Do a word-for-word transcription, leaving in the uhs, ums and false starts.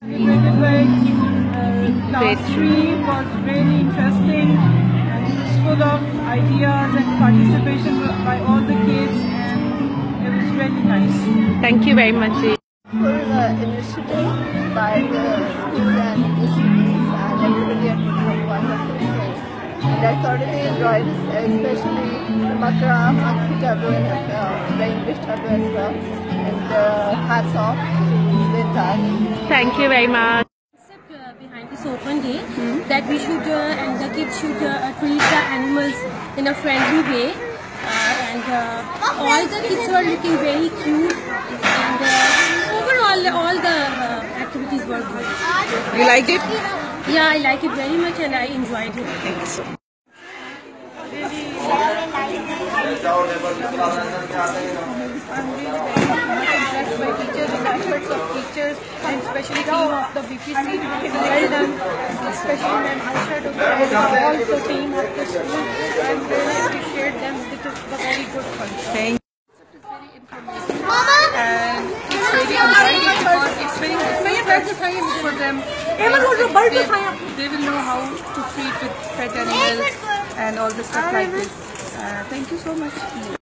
Celebrated like uh, class three was really interesting and it was full of ideas and participation by all the kids and it was really nice. Thank you very much. For the initiative by the school and the students and everybody had put up wonderful things. And I thoroughly enjoyed it, especially the Makram and tableau and uh, the English tableau as well. And uh, hats off to the entire. Thank you very much. Uh, behind this open day, hmm? that we should uh, and the kids should uh, treat the animals in a friendly way, uh, and uh, all the kids were looking very cute, and uh, overall all the uh, activities were good. You liked it? Yeah, I like it very much and I enjoyed it. Thank you so much. I'm really very much impressed by teachers, the efforts of teachers, and especially team of the B P C. Well done, especially Ma'am Aisha to all the team of the school. I really appreciate them. It was a very good fun. Thank you. And it's really enjoyable because it's very interesting for them. They, they will know how to treat with pet animals and all the stuff like this. Uh, thank you so much.